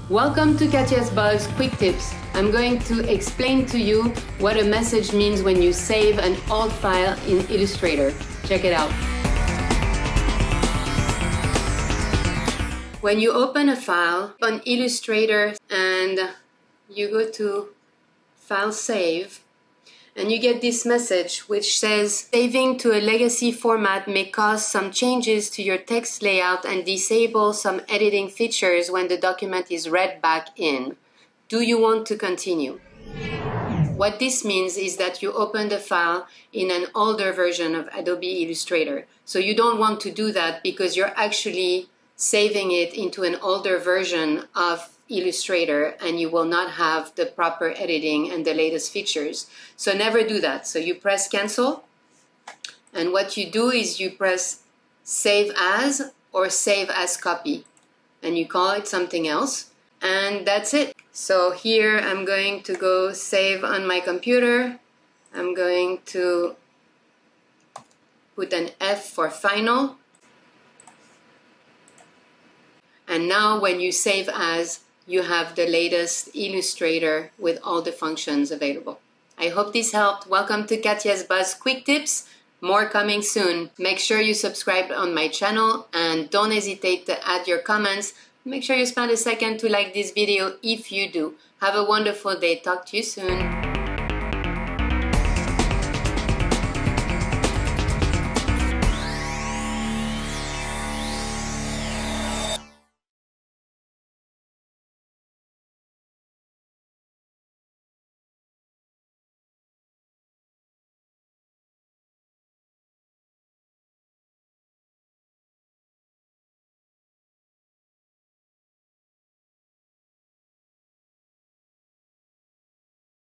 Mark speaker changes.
Speaker 1: Welcome to Katia's Buzz Quick Tips. I'm going to explain to you what a message means when you save an old file in Illustrator. Check it out. When you open a file on Illustrator and you go to File Save, and you get this message which says saving to a legacy format may cause some changes to your text layout and disable some editing features when the document is read back in. Do you want to continue? What this means is that you opened the file in an older version of Adobe Illustrator. So you don't want to do that because you're actually saving it into an older version of Illustrator and you will not have the proper editing and the latest features. So never do that. So you press cancel, and what you do is you press save as or save as copy, and you call it something else, and that's it. So here I'm going to go save on my computer. I'm going to put an F for final. And now when you save as, you have the latest Illustrator with all the functions available. I hope this helped. Welcome to Katia's Buzz Quick Tips. More coming soon. Make sure you subscribe on my channel and don't hesitate to add your comments. Make sure you spend a second to like this video if you do. Have a wonderful day. Talk to you soon.